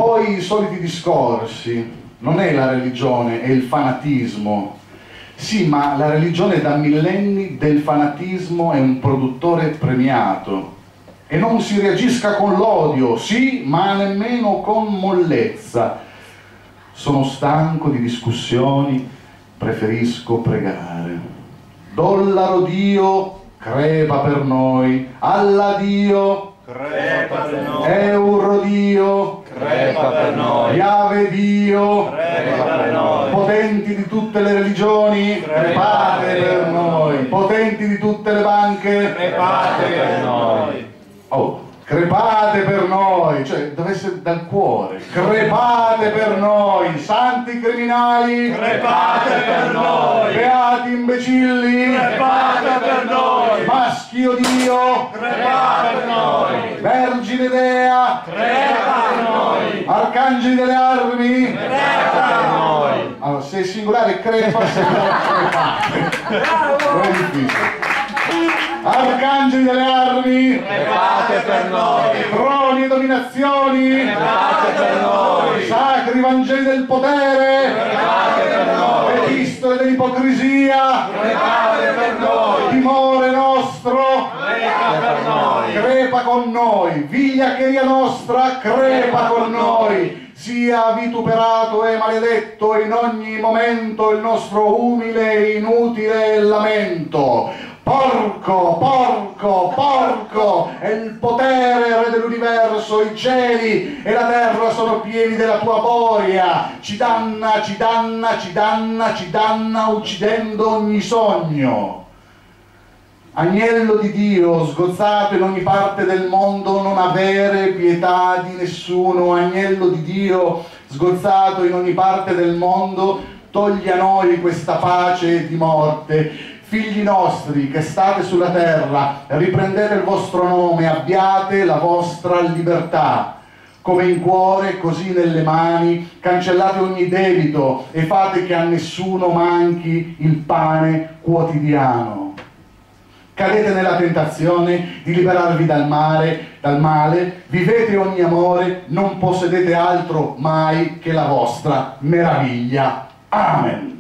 Poi i soliti discorsi, non è la religione, è il fanatismo. Sì, ma la religione da millenni del fanatismo è un produttore premiato. E non si reagisca con l'odio, sì, ma nemmeno con mollezza. Sono stanco di discussioni, preferisco pregare. Dollaro Dio, crepa per noi. Allah Dio, crepa per noi. Euro Dio, crepa per noi. Yahweh Dio, crepa per noi. Potenti di tutte le religioni, crepate per noi. Potenti di tutte le banche, crepate per noi. Oh, crepate per noi, cioè deve essere dal cuore. Crepate per noi, santi criminali, crepate per noi. beati imbecilli, crepate per noi. maschio Dio, crepate per noi. vergine Dea, crepa per noi. arcangeli delle armi, crepa per noi. allora, se è singolare crepa, se no crepate. Non è difficile. Arcangeli delle armi, crepate per noi. troni e dominazioni, crepate per noi. sacri vangeli del potere, crepate per noi. epistole dell'ipocrisia, crepate per noi. timore nostro, crepa per noi. crepa con noi, vigliaccheria nostra, crepa con noi. Sia vituperato e maledetto in ogni momento il nostro umile e inutile lamento. Porco, porco, porco, è il potere, re dell'universo, i cieli e la terra sono pieni della tua boria. Ci danna, ci danna, ci danna, ci danna, uccidendo ogni sogno. Agnello di Dio, sgozzato in ogni parte del mondo, non avere pietà di nessuno. Agnello di Dio, sgozzato in ogni parte del mondo, togli a noi questa pace di morte. Figli nostri che state sulla terra, riprendete il vostro nome, abbiate la vostra libertà. Come in cuore, così nelle mani, cancellate ogni debito e fate che a nessuno manchi il pane quotidiano. Cadete nella tentazione di liberarvi dal male, vivete ogni amore, non possedete altro mai che la vostra meraviglia. Amen.